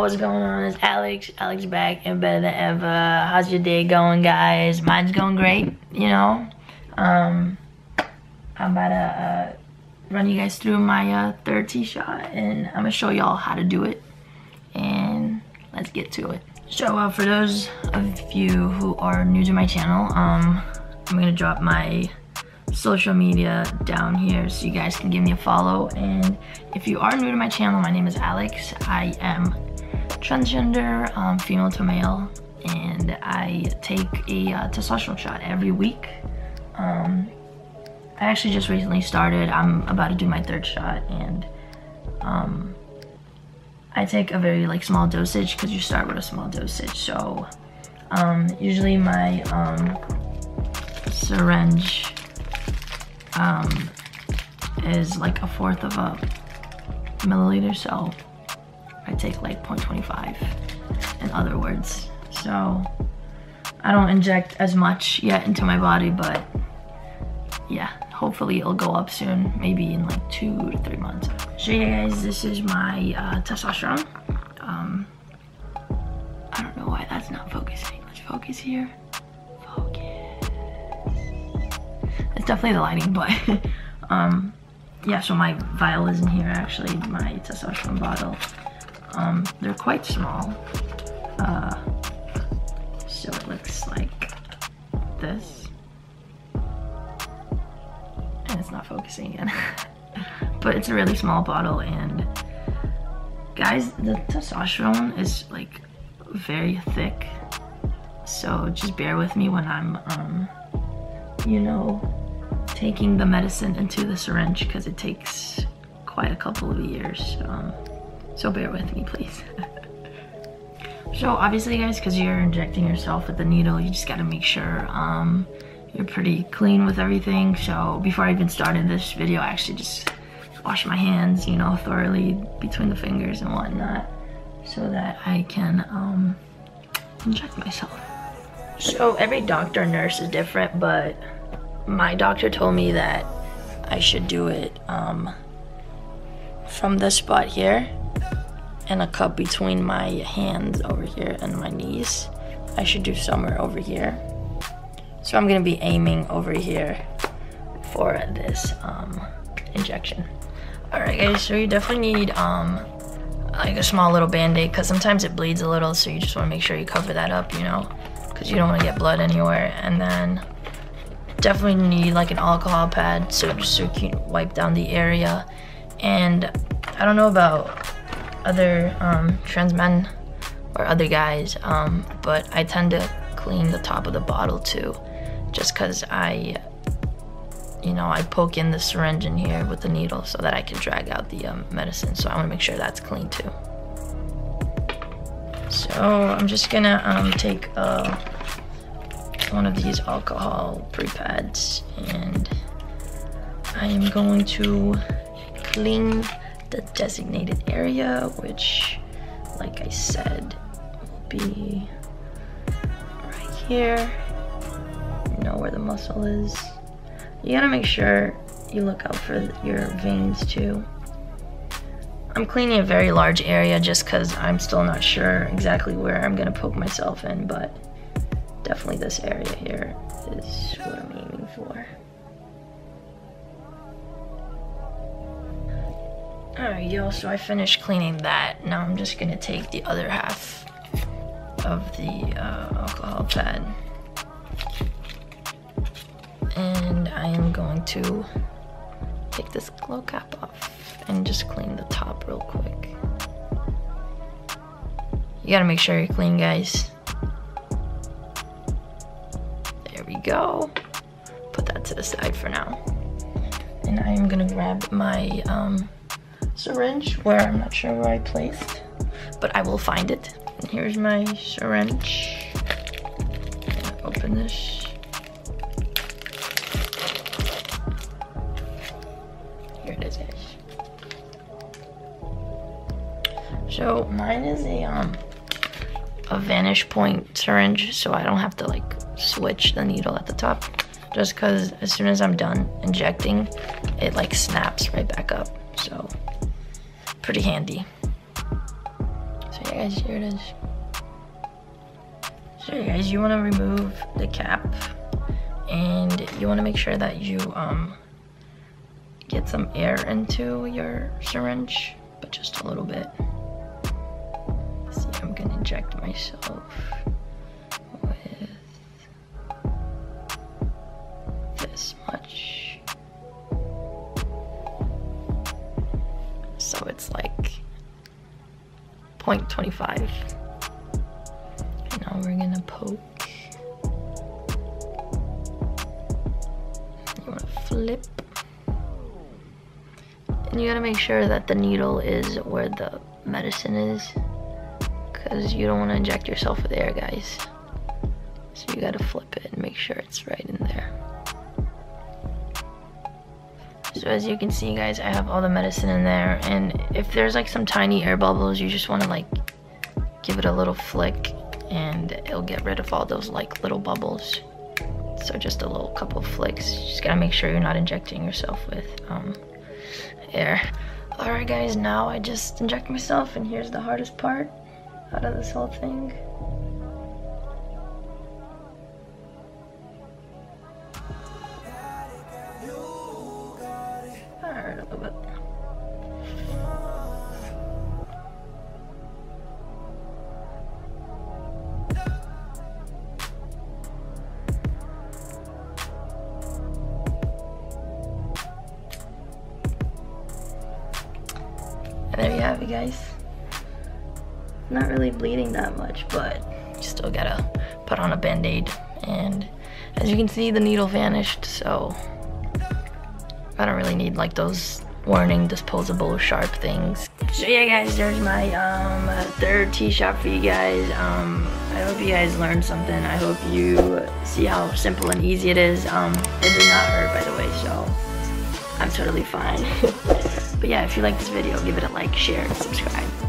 what's going on? It's Alex. Alex back and better than ever. How's your day going, guys? Mine's going great, you know. I'm about to run you guys through my third T-shot, and I'm gonna show y'all how to do it. And let's get to it. So for those of you who are new to my channel, I'm gonna drop my social media down here so you guys can give me a follow. And if you are new to my channel, my name is Alex. I am transgender, female to male, and I take a testosterone shot every week. I actually just recently started. I'm about to do my third shot, and I take a very small dosage because you start with a small dosage. So usually my syringe is like 1/4 of a milliliter, so I take like 0.25 in other words. So I don't inject as much yet into my body, but yeah, hopefully it'll go up soon, maybe in like 2 to 3 months. So yeah guys, this is my testosterone. I don't know why that's not focusing. Let's focus here. Focus. It's definitely the lighting, but yeah, so my vial is in here actually, my testosterone bottle. They're quite small. So it looks like this. And it's not focusing again. But it's a really small bottle, and guys, the testosterone is like very thick. So just bear with me when I'm you know, taking the medicine into the syringe, because it takes quite a couple of years. So bear with me, please. So obviously guys, because you're injecting yourself with the needle, you just gotta make sure you're pretty clean with everything. So before I even started this video, I actually just washed my hands, you know, thoroughly between the fingers and whatnot, so that I can inject myself. So every doctor and nurse is different, but my doctor told me that I should do it from this spot here and a cup between my hands over here and my knees. I should do somewhere over here. So I'm gonna be aiming over here for this injection. All right guys, so you definitely need like a small little band-aid, because sometimes it bleeds a little, so you just wanna make sure you cover that up, you know, because you don't wanna get blood anywhere. And then definitely need like an alcohol pad, so just so you can wipe down the area. And I don't know about other trans men or other guys, but I tend to clean the top of the bottle too, just because I poke in the syringe in here with the needle so that I can drag out the medicine. So I want to make sure that's clean too. So I'm just gonna take one of these alcohol pre-pads, and I am going to clean the designated area, which, like I said, will be right here. You know where the muscle is. You gotta make sure you look out for your veins too. I'm cleaning a very large area just because I'm still not sure exactly where I'm gonna poke myself in, but definitely this area here is what I'm aiming for. Alright y'all, so I finished cleaning that. Now I'm just gonna take the other half of the alcohol pad, and I am going to take this glow cap off and just clean the top real quick. You gotta make sure you're clean, guys. There we go. Put that to the side for now. And I am gonna grab my syringe, where I'm not sure where I placed, but I will find it. And here's my syringe. Open this. Here it is, guys. So mine is a vanish point syringe, so I don't have to like switch the needle at the top, just because as soon as I'm done injecting, it like snaps right back up. So pretty handy. So yeah guys, here it is. So yeah, guys, you want to remove the cap, and you want to make sure that you get some air into your syringe, but just a little bit. See, I'm gonna inject myself with this much. So it's like 0.25. And now we're gonna poke. You wanna flip. And you gotta make sure that the needle is where the medicine is, because you don't want to inject yourself with air, guys. So you gotta flip it and make sure it's right in there. So as you can see, guys, I have all the medicine in there, and if there's like some tiny air bubbles, you just want to like give it a little flick and it'll get rid of all those like little bubbles. So just a little couple flicks. You just gotta make sure you're not injecting yourself with air. Alright guys, now I just inject myself, and here's the hardest part out of this whole thing. That hurt a little bit. There you have it, guys. Not really bleeding that much, but you still gotta put on a band-aid. And as you can see, the needle vanished, so I don't really need like those warning disposable sharp things. So yeah, guys, there's my third T-shot for you guys. I hope you guys learned something. I hope you see how simple and easy it is. It does not hurt, by the way, so I'm totally fine. But yeah, if you like this video, give it a like, share, and subscribe.